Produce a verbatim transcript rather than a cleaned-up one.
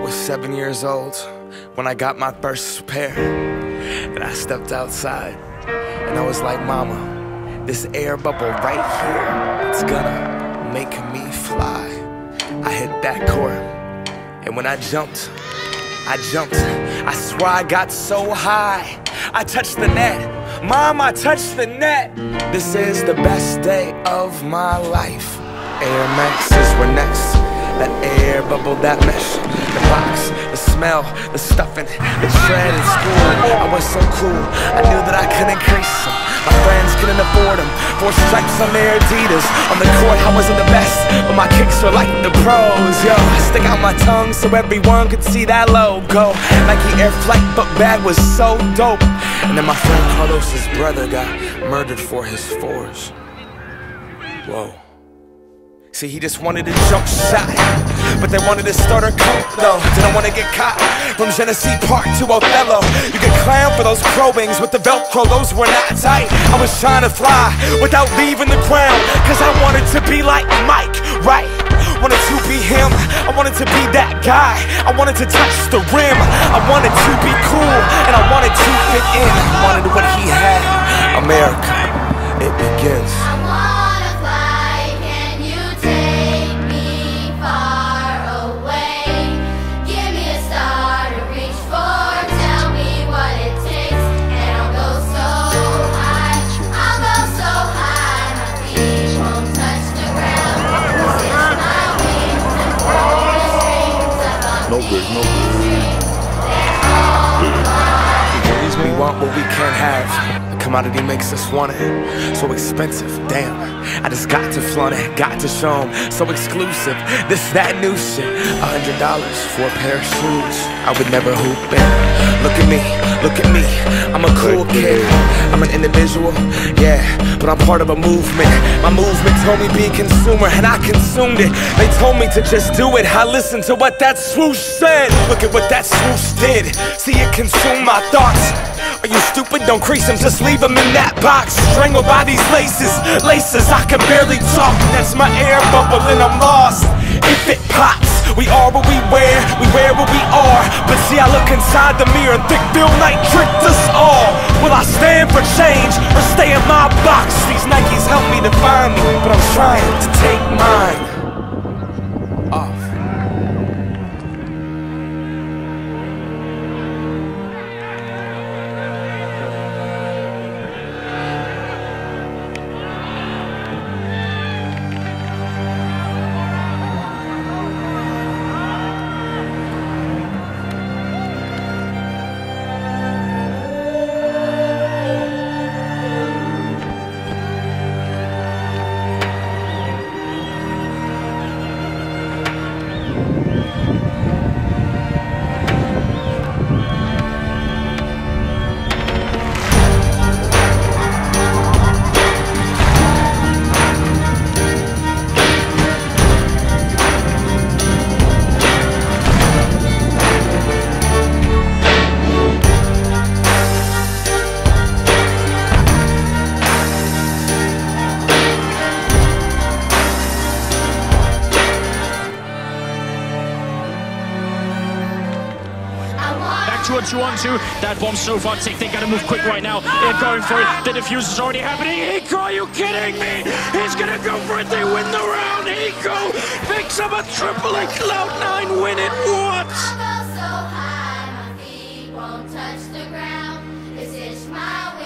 was seven years old when I got my first pair. And I stepped outside and I was like, Mama, this air bubble right here, it's gonna make me fly. I hit that court, and when I jumped, I jumped. I swear I got so high, I touched the net. Mom, I touched the net. This is the best day of my life. Air Maxes were next. That air bubble, that mesh, the box, the smell, the stuffing, the tread in school. I was so cool, I knew that I could increase them. My friends couldn't afford them. Four stripes on their Adidas. On the court I wasn't the best, but my kicks were like the pros. Yo, I stick out my tongue so everyone could see that logo. Nike Air Flight book bag was so dope. And then my friend Carlos's brother got murdered for his fours. Whoa. See, he just wanted a jump shot, but they wanted to start a cult though. Didn't want to get caught. From Genesee Park to Othello, you get clown for those probings with the Velcro, those were not tight. I was trying to fly without leaving the ground, cause I wanted to be like Mike, right? Wanted to be him, I wanted to be that guy. I wanted to touch the rim, I wanted to be cool, and I wanted to fit in. I wanted what he had. America, it begins. No good, no good. We want what we can't have. The commodity makes us want it. So expensive, damn. I just got to flaunt it, got to show 'em. So exclusive, this, that new shit. A hundred dollars for a pair of shoes. I would never hoop in. Look at me, look at me. I'm a cool kid. I'm an individual, yeah, but I'm part of a movement. My movement told me be a consumer, and I consumed it. They told me to just do it. I listened to what that swoosh said. Look at what that swoosh did. See it consume my thoughts. Are you stupid? Don't crease them, just leave them in that box. Strangled by these laces, laces, I can barely talk. That's my air bubble and I'm lost. If it pops, we are what we wear, we wear what we are. But see, I look inside the mirror and think Bill Knight tricked us all. Will I stand for change or stay in my box? These Nikes help me define me, but I'm trying to take mine off. Two on two on two. That bomb's so far tick. They gotta move quick right now. They're going for it. The defuse is already happening. Hiko, are you kidding me? He's gonna go for it. They win the round. Hiko picks up a triple and Cloud nine win it. What? I'll go so high, my feet won't touch the ground. This is my way.